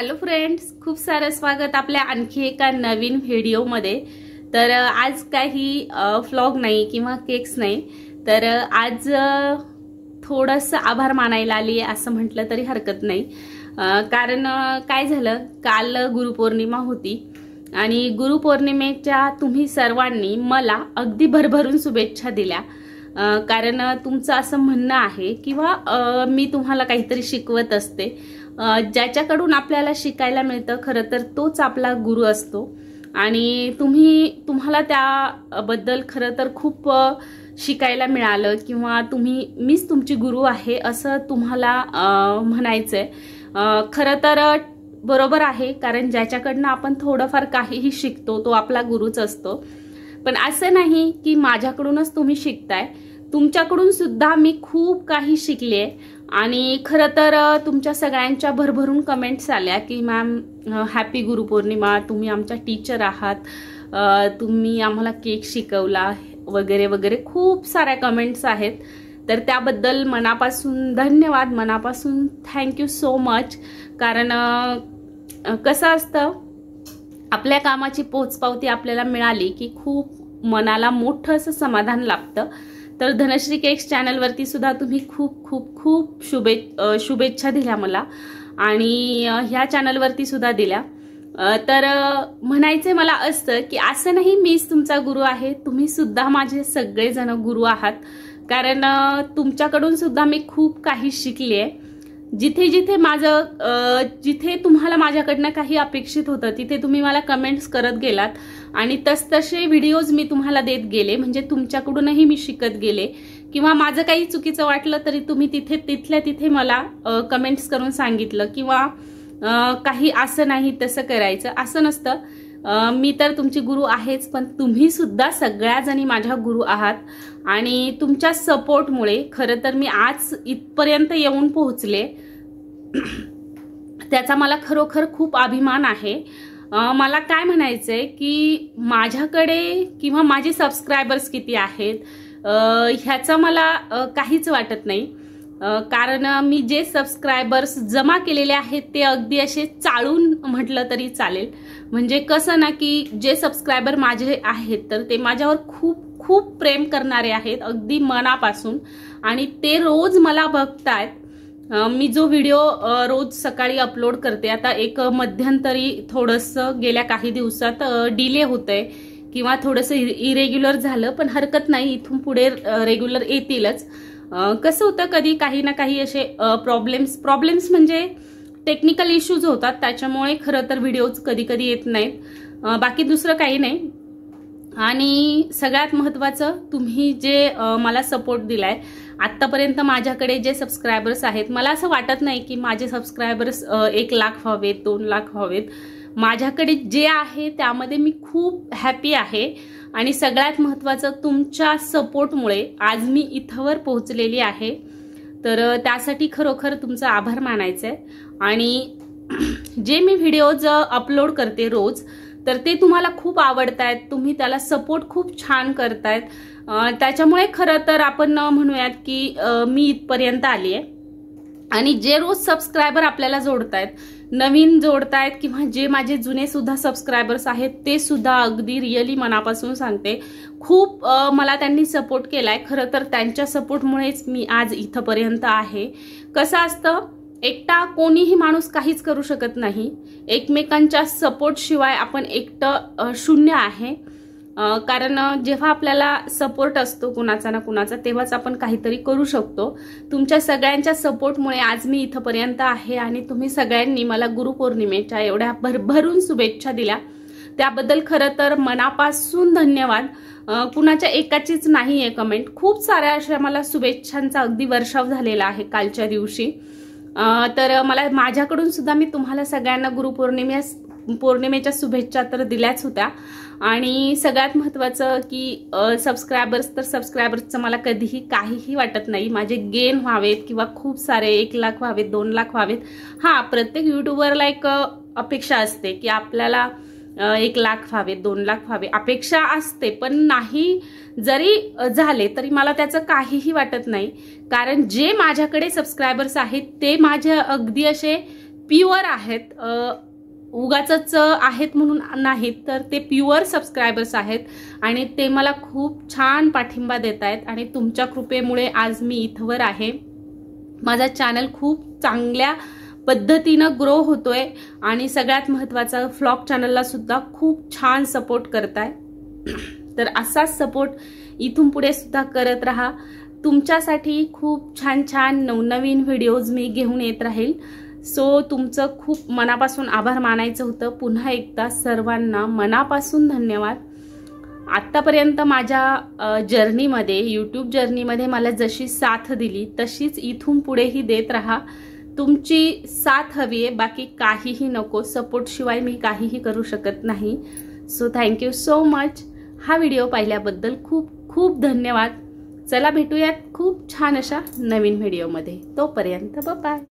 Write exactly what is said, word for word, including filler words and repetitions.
Hello friends, खूप सारं स्वागत आपल्या आणखी एका नवीन व्हिडिओमध्ये। तर आज काही व्लॉग नाही किंवा केक्स नाही, तर आज थोडंसं आभार मानायला आली असं म्हटलं तरी हरकत नाही। कारण काय झालं, काल गुरुपौर्णिमा होती आणि गुरुपौर्णिमेच्या तुम्ही सर्वांनी मला अगदी भरभरून शुभेच्छा दिल्या। कारण तुमचं असं म्हणणं आहे किंवा मी तुम्हाला काहीतरी शिकवत असते, ज्याच्याकडून आपल्याला शिकायला मिळतं खरं तर तोच आपला गुरु असतो। आणि तुम्ही तुम्हाला त्याबद्दल खरं तर खूप शिकायला मिळालं किंवा तुम्ही मीच तुमची गुरु आहे असं तुम्हाला म्हणायचंय। खरं तर बरोबर आहे, कारण ज्याच्याकडनं आपण थोडंफार काहीही शिकतो तो आपला गुरुच असतो। पण असं नाही की माझ्याकडूनच तुम्ही शिकताय, तुमच्याकडून सुद्धा मी खूप काही शिकले। आणि खरं तर तुमच्या सगळ्यांच्या भरभरून कमेंट्स आल्या की मॅम हॅपी गुरुपौर्णिमा, तुम्ही आमच्या टीचर आहात, तुम्ही आम्हाला केक शिकवला वगैरे वगैरे खूप साऱ्या कमेंट्स आहेत। तर त्याबद्दल मनापासून धन्यवाद, मनापासून थँक्यू सो मच। कारण कसं असतं, आपल्या कामाची पोचपावती आपल्याला मिळाली की खूप मनाला मोठं असं समाधान लाभतं। तर धनश्री केक्स चॅनलवरती सुद्धा तुम्ही खूप खूप खूप शुभे शुभेच्छा दिल्या मला आणि ह्या चॅनलवरती सुद्धा दिल्या। तर म्हणायचं मला असतं की असं नाही मीच तुमचा गुरु आहे, तुम्ही सुद्धा माझे सगळेजण गुरु आहात। कारण तुमच्याकडून सुद्धा मी खूप काही शिकले। जिथे जिथे माझं जिथे तुम्हाला माझ्याकडनं काही अपेक्षित होतं तिथे तुम्ही मला कमेंट्स करत गेलात आणि तसतसे व्हिडिओज मी तुम्हाला देत गेले, म्हणजे तुमच्याकडूनही मी शिकत गेले। किंवा माझं काही चुकीचं वाटलं तरी तुम्ही तिथे तिथल्या तिथे मला कमेंट्स करून सांगितलं किंवा काही असं नाही तसं करायचं असं नसतं। मी तर तुमची गुरु आहेच, पण तुम्ही सुद्धा सगळ्या जणी माझ्या गुरु आहात आणि तुमच्या सपोर्टमुळे खरं तर मी आज इथपर्यंत येऊन पोहोचले। त्याचा मला खरोखर खूप अभिमान आहे। मला काय म्हणायचंय की माझ्याकडे किंवा माझे सबस्क्रायबर्स किती आहेत ह्याचं मला काहीच वाटत नाही। कारण मी जे सबस्क्रायबर्स जमा केलेले आहेत ते अगदी असे चाळून म्हटलं तरी चालेल। म्हणजे कसं ना की जे सबस्क्रायबर माझे आहेत तर ते माझ्यावर खूप खूप प्रेम करणारे आहेत अगदी मनापासून, आणि ते रोज मला बघतायत। मी जो व्हिडिओ रोज सकाळी अपलोड करते, आता एक मध्यंतरी थोडंसं गेल्या काही दिवसात डिले होतंय किंवा थोडंसं इरेग्युलर झालं, पण हरकत नाही, इथून पुढे रेग्युलर येतीलच। कसं होतं, कधी काही ना काही असे प्रॉब्लेम्स प्रॉब्लेम्स म्हणजे टेक्निकल इश्यूज होतात, त्याच्यामुळे खरं तर व्हिडिओज कधी कधी येत नाहीत, बाकी दुसरं काही नाही। आणि सगळ्यात महत्त्वाचं, तुम्ही जे मला सपोर्ट दिलाय आत्तापर्यंत, माझ्याकडे जे सबस्क्रायबर्स आहेत, मला असं वाटत नाही की माझे सबस्क्रायबर्स एक लाख व्हावेत, दोन लाख व्हावेत। माझ्याकडे जे आहे त्यामध्ये मी खूप हॅपी आहे आणि सगळ्यात महत्त्वाचं तुमच्या सपोर्टमुळे आज मी इथवर पोहोचलेली आहे। तर त्यासाठी खरोखर तुमचा आभार मानायचा आहे। आणि जे मी व्हिडिओज अपलोड करते रोज, तर ते तुम्हाला खूप आवडतायत, तुम्ही त्याला सपोर्ट खूप छान करतायत। त्याच्यामुळे खरं तर आपण म्हणूयात की मी इथपर्यंत आली आहे। आणि जे रोज सबस्क्रायबर आपल्याला जोडतायत, नवीन जोडतायत किंवा जे माझे जुने सुद्धा सबस्क्रायबर्स आहेत ते सुद्धा अगदी रिअली मनापासून सांगते, खूप मला त्यांनी सपोर्ट केलाय। खरं तर त्यांच्या सपोर्टमुळेच मी आज इथपर्यंत आहे। कसं असतं, एकटा कोणीही माणूस काहीच करू शकत नाही, एकमेकांच्या सपोर्ट शिवाय आपण एकटं शून्य आहे। कारण जेव्हा आपल्याला सपोर्ट असतो कुणाचा ना कुणाचा, तेव्हाच आपण काहीतरी करू शकतो। तुमच्या सगळ्यांच्या सपोर्टमुळे आज मी इथपर्यंत आहे आणि तुम्ही सगळ्यांनी मला गुरुपौर्णिमेच्या एवढ्या भरभरून शुभेच्छा दिल्या, त्याबद्दल खरं तर मनापासून धन्यवाद। कुणाच्या एकाचीच नाहीये कमेंट, खूप साऱ्या अशा मला शुभेच्छांचा अगदी वर्षाव झालेला आहे कालच्या दिवशी। तर मला माझ्याकडून सुद्धा मी तुम्हाला सगळ्यांना गुरुपौर्णिमे पौर्णिमेच्या शुभेच्छा तर दिल्याच होत्या। आणि सगळ्यात महत्त्वाचं की सबस्क्रायबर्स, तर सबस्क्रायबर्सचं मला कधीही काहीही वाटत नाही माझे गेन व्हावेत किंवा खूप सारे एक लाख व्हावेत, दोन लाख व्हावेत। हां, प्रत्येक युट्यूबरला एक अपेक्षा असते की आपल्याला एक लाख व्हावे, दोन लाख व्हावे, अपेक्षा असते, पण नाही जरी झाले तरी मला त्याचं काहीही वाटत नाही। कारण जे माझ्याकडे सबस्क्रायबर्स आहेत ते माझे अगदी असे प्युअर आहेत, उगाचच आहेत म्हणून नाहीत, तर ते प्युअर सबस्क्रायबर्स आहेत आणि ते मला खूप छान पाठिंबा देत आहेत आणि तुमच्या कृपेमुळे आज मी इथवर आहे. माझा चॅनल खूप चांगल्या पद्धतीनं ग्रो होतोय आणि सगळ्यात महत्त्वाचं व्लॉग चॅनलला सुद्धा खूप छान सपोर्ट करताय. तर असाच सपोर्ट इथून पुढे सुद्धा करत राहा. तुमच्यासाठी खूप छान छान नवनवीन व्हिडिओज मी घेऊन येत राहील. सो तुमचं खूप मनापासून आभार मानायचं होतं. पुन्हा एकदा सर्वांना मनापासून धन्यवाद. आत्तापर्यंत माझ्या जर्नीमध्ये, यूट्यूब जर्नीमध्ये मला जशी साथ दिली तशीच इथून पुढेही देत राहा. तुमची साथ हवी आहे, बाकी काहीही नको. सपोर्टशिवाय मी काहीही करू शकत नाही. So thank you so much. हा व्हिडिओ पाहिल्याबद्दल खूप खूप धन्यवाद. चला भेटूयात खूप छान अशा नवीन व्हिडिओमध्ये. तोपर्यंत बाय.